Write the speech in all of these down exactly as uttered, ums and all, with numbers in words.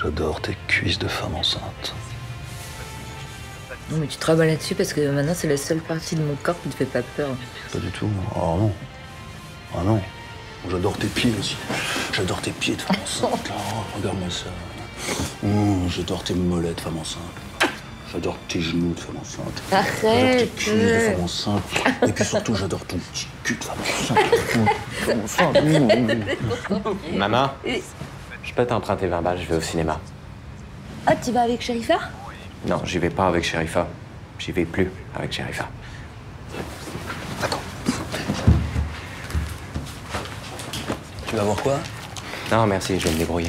J'adore tes cuisses de femme enceinte. Non mais tu te rabats là-dessus parce que maintenant c'est la seule partie de mon corps qui te fait pas peur. Pas du tout. Oh non. Ah non. J'adore tes pieds aussi. J'adore tes pieds de femme enceinte. Là. Oh, regarde-moi ça. Mmh, j'adore tes mollets de femme enceinte. J'adore tes genoux de femme enceinte. Arrête. J'adore tes cuisses de femme enceinte. Et puis surtout, j'adore ton petit cul de femme enceinte. Maman, je peux t'emprunter vingt balles, je vais au cinéma. Ah, tu vas avec Sherifa? Non, j'y vais pas avec Sherifa. J'y vais plus avec Sherifa. Attends. Tu vas voir quoi? Non, merci, je vais me débrouiller.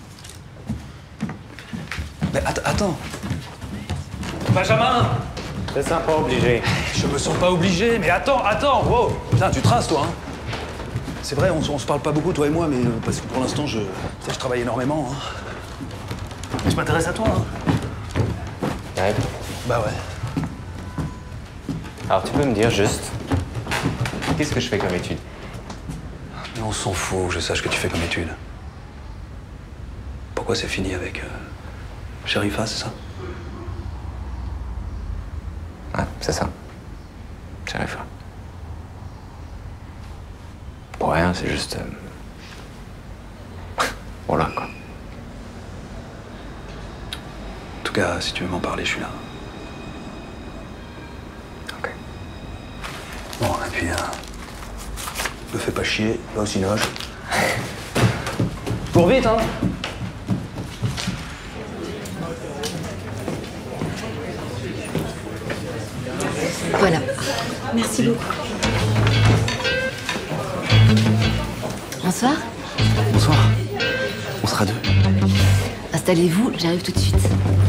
Mais att attends. Benjamin! C'est ça, pas obligé. Je me sens pas obligé, mais attends, attends, wow! Putain, tu traces, toi, hein? C'est vrai, on, on se parle pas beaucoup, toi et moi, mais euh, parce que pour l'instant, je, tu sais, je travaille énormément, hein. Je m'intéresse à toi, hein? Ouais. Bah ouais. Alors, tu peux me dire juste... Qu'est-ce que je fais comme étude? Mais on s'en fout, je sache ce que tu fais comme étude. Pourquoi c'est fini avec... Euh, Sherifa, c'est ça? Ouais, c'est ça. Sherifa. Pour rien, c'est juste... Euh... voilà, quoi. En tout cas, si tu veux m'en parler, je suis là. Ok. Bon, et puis... Euh... me fais pas chier, va au cinoche. Cours vite, hein? Voilà. Merci beaucoup. Bonsoir. Bonsoir. On sera deux. Installez-vous, j'arrive tout de suite.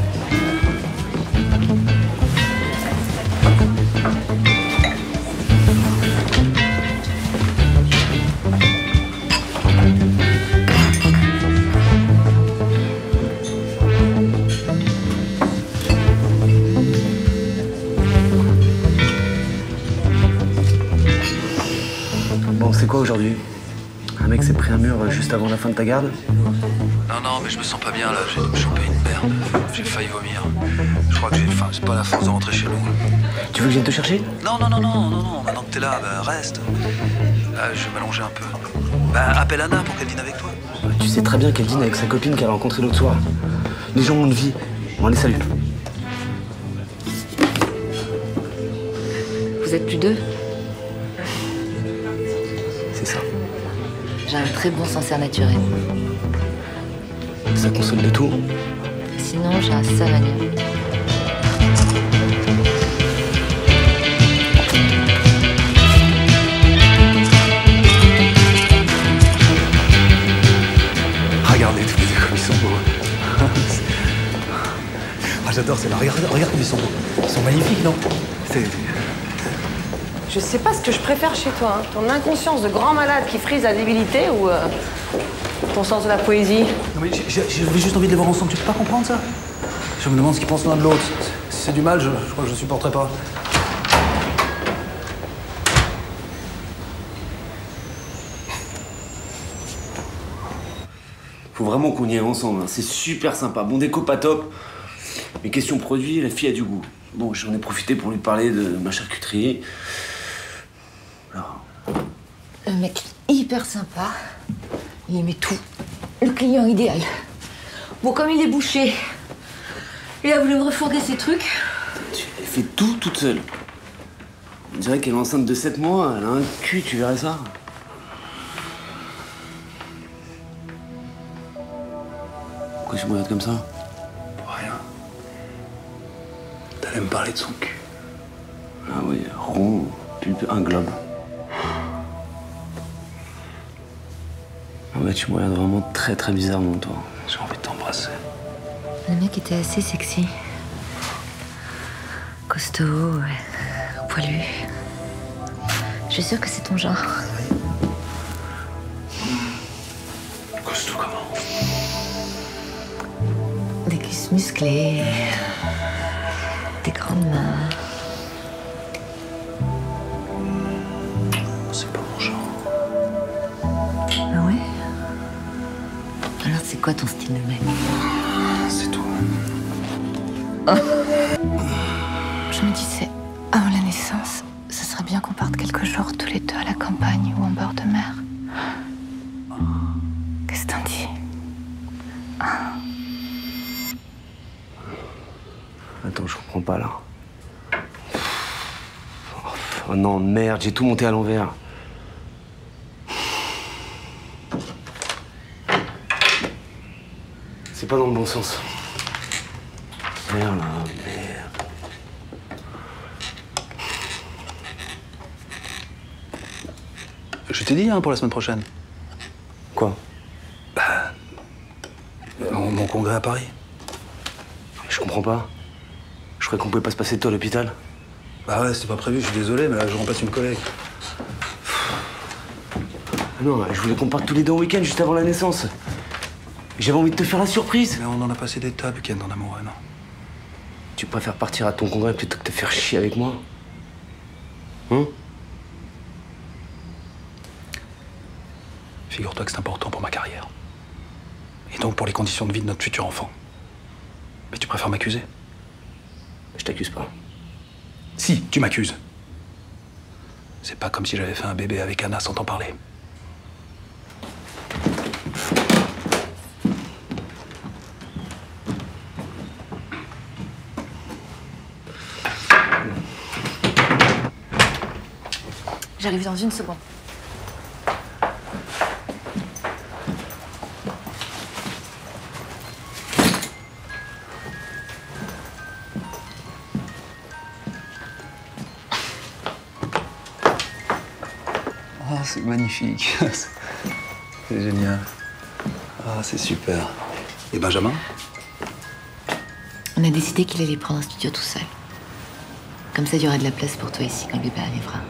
Bon, c'est quoi aujourd'hui? Un mec s'est pris un mur juste avant la fin de ta garde? Non, non, mais je me sens pas bien, là. J'ai dû me choper une merde. J'ai failli vomir. Je crois que j'ai... Enfin, c'est pas la force de rentrer chez nous. Tu veux que je vienne te chercher? Non, non, non, non, non, non. Maintenant que t'es là, bah, reste. Là, je vais m'allonger un peu. Bah, appelle Anna pour qu'elle dîne avec toi. Tu sais très bien qu'elle dîne avec sa copine qu'elle a rencontrée l'autre soir. Les gens ont une vie. On les salue. Vous êtes plus deux? C'est ça. J'ai un très bon sincère naturel. Ça console de tout. Sinon, j'ai un savanier. Regardez tous les deux comme ils sont beaux. Ah, j'adore, c'est là. Regarde, regarde comme ils sont beaux. Ils sont magnifiques, non? C'est... Je sais pas ce que je préfère chez toi, hein. Ton inconscience de grand malade qui frise la débilité ou euh, ton sens de la poésie. Non, mais j'ai juste envie de les voir ensemble, tu peux pas comprendre ça? Je me demande ce qu'ils pensent l'un de l'autre. Si c'est du mal, je, je crois que je supporterai pas. Faut vraiment qu'on y aille ensemble, hein. C'est super sympa. Bon, déco pas top. Mais question produit, la fille a du goût. Bon, j'en ai profité pour lui parler de ma charcuterie. Alors... Un mec hyper sympa. Il aimait tout. Le client idéal. Bon, comme il est bouché, il a voulu me refourguer ses trucs. Elle fait tout toute seule. On dirait qu'elle est enceinte de sept mois. Elle a un cul, tu verrais ça. Pourquoi tu me regardes comme ça? Pour rien. T'allais me parler de son cul. Ah oui, rond, pulpeux, un globe. Ah ouais, tu me regardes vraiment très très bizarrement, toi. J'ai envie de t'embrasser. Le mec était assez sexy. Costaud, ouais. Poilu. Je suis sûre que c'est ton genre. Costaud comment? Des cuisses musclées. Des grandes mains. C'est pas mon genre. Ah ouais? Alors c'est quoi ton style de mec? Je me disais, avant la naissance, ce serait bien qu'on parte quelques jours tous les deux à la campagne ou en bord de mer. Qu'est-ce que t'en dis? Attends, je comprends pas là. Oh non, merde, j'ai tout monté à l'envers. C'est pas dans le bon sens. Merde, là, merde. Je t'ai dit, hein, pour la semaine prochaine. Quoi? Bah... Mon, mon congrès à Paris. Je comprends pas. Je croyais qu'on pouvait pas se passer de toi à l'hôpital. Bah ouais, c'était pas prévu, je suis désolé, mais là, je remplace une collègue. Non, je voulais qu'on parte tous les deux au week-end juste avant la naissance. J'avais envie de te faire la surprise. Mais on en a passé des tas, week-end en amoureux, non? Tu préfères partir à ton congrès plutôt que te faire chier avec moi? Hein? Figure-toi que c'est important pour ma carrière. Et donc pour les conditions de vie de notre futur enfant. Mais tu préfères m'accuser? Je t'accuse pas. Si, tu m'accuses. C'est pas comme si j'avais fait un bébé avec Anna sans t'en parler. J'arrive dans une seconde. Ah, c'est magnifique. C'est génial. Ah, c'est super. Et Benjamin? On a décidé qu'il allait prendre un studio tout seul. Comme ça, il y aura de la place pour toi ici quand le bébé arrivera.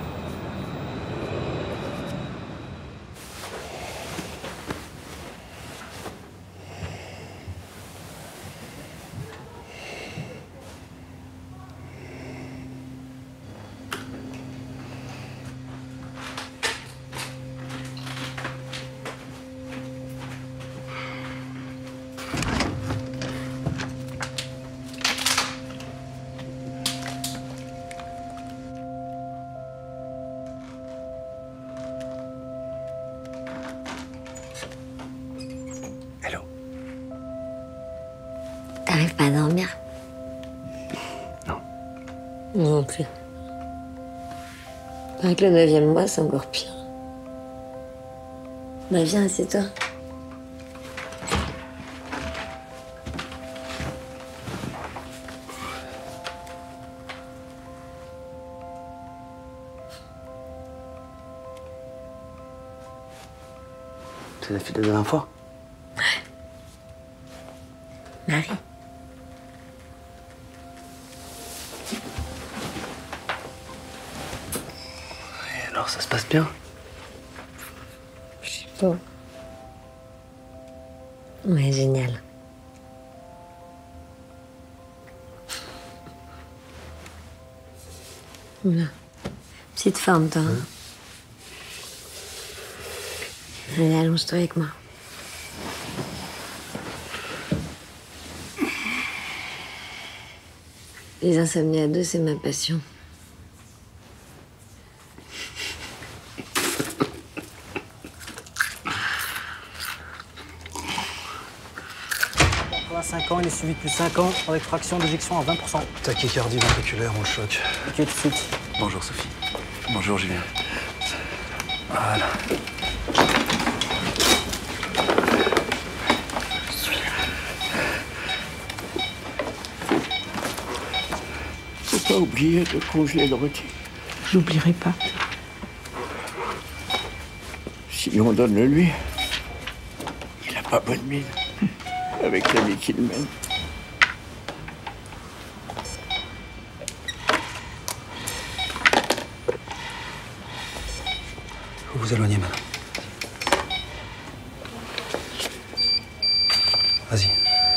Hello. T'arrives pas à dormir? Non. Non plus. Avec le neuvième mois, c'est encore pire. Bah viens, assieds-toi. C'est la fille de la dernière fois? Marie. Et alors, ça se passe bien? Je sais pas. Ouais, génial. Voilà. Petite forme, toi. Hein? Allez, allonge-toi avec moi. Les insomnies à deux, c'est ma passion. quatre-vingt-cinq ans, il est suivi depuis cinq ans, avec fraction d'éjection à vingt pour cent. Tachycardie ventriculaire, on le choc. Ok, tout de suite. Bonjour Sophie. Bonjour Julien. Voilà. Faut pas oublier de congeler le rôti. J'oublierai pas. Si on donne le lui, il a pas bonne mine. Avec la vie qu'il mène. Vous vous éloignez maintenant. Vas-y.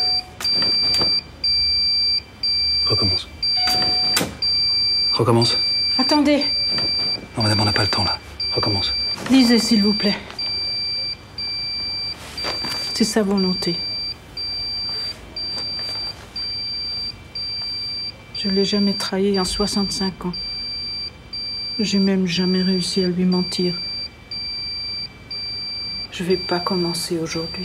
Recommence. Recommence. Attendez, Non, madame, on n'a pas le temps, là. Recommence. lisez s'il vous plaît. C'est sa volonté. Je l'ai jamais trahi en soixante-cinq ans. J'ai même jamais réussi à lui mentir. Je vais pas commencer aujourd'hui.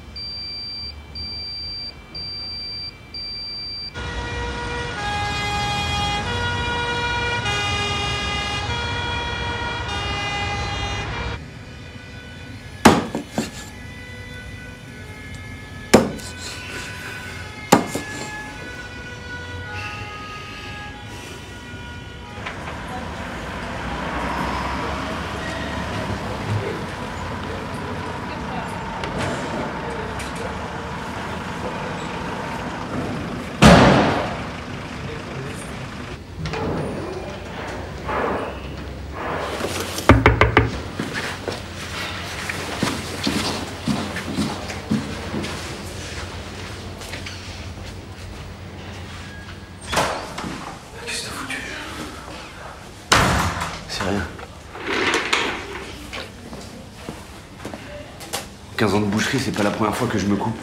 quinze ans de boucherie, c'est pas la première fois que je me coupe.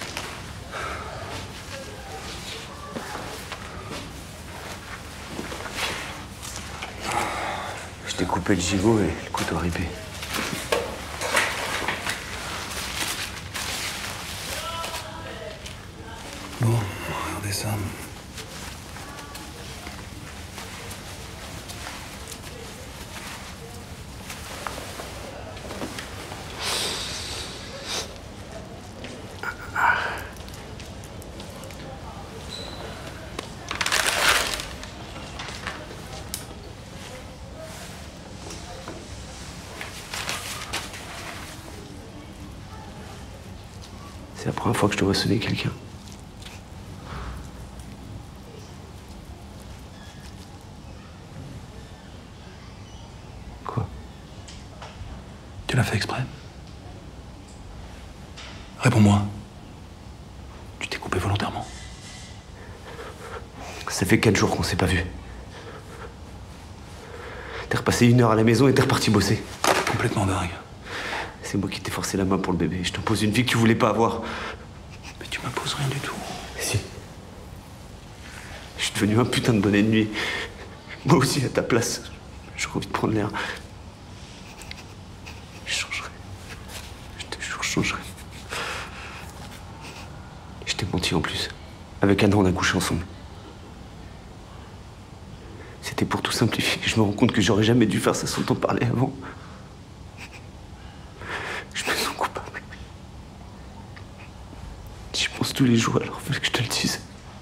Je t'ai coupé le gigot et le couteau ripé. Bon, regardez ça. C'est la première fois que je te vois sonner quelqu'un. Quoi? Tu l'as fait exprès? Réponds-moi. Tu t'es coupé volontairement? Ça fait quatre jours qu'on s'est pas vus. T'es repassé une heure à la maison et t'es reparti bosser. Complètement dingue. C'est moi qui t'ai forcé la main pour le bébé. Je t'impose une vie que tu voulais pas avoir. Mais tu m'imposes rien du tout. Si. Je suis devenu un putain de bonnet de nuit. Moi aussi, à ta place, j'aurais envie de prendre l'air. Je changerai. Je te jure, je changerai. Je t'ai menti en plus. Avec Anna, on a couché ensemble. C'était pour tout simplifier. Je me rends compte que j'aurais jamais dû faire ça sans t'en parler avant. Tous les jours, alors il fallait que je te le dise.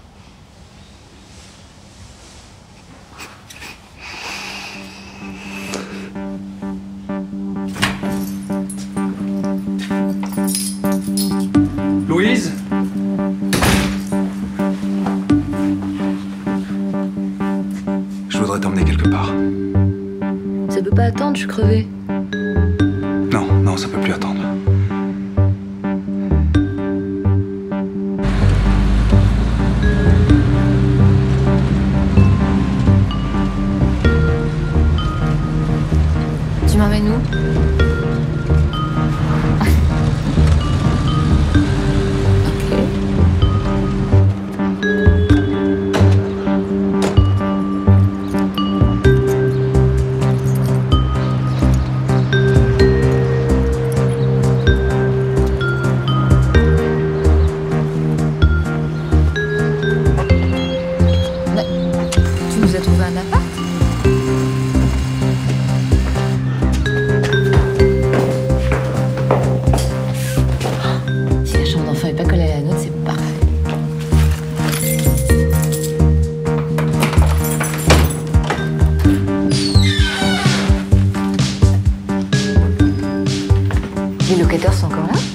Louise? Je voudrais t'emmener quelque part. Ça peut pas attendre, je suis crevée. Non, non, ça peut plus attendre. Tu m'emmènes où? Tu nous as trouvé un appart? Si la chambre d'enfant n'est pas collée à la nôtre, c'est parfait. Les locataires sont encore là?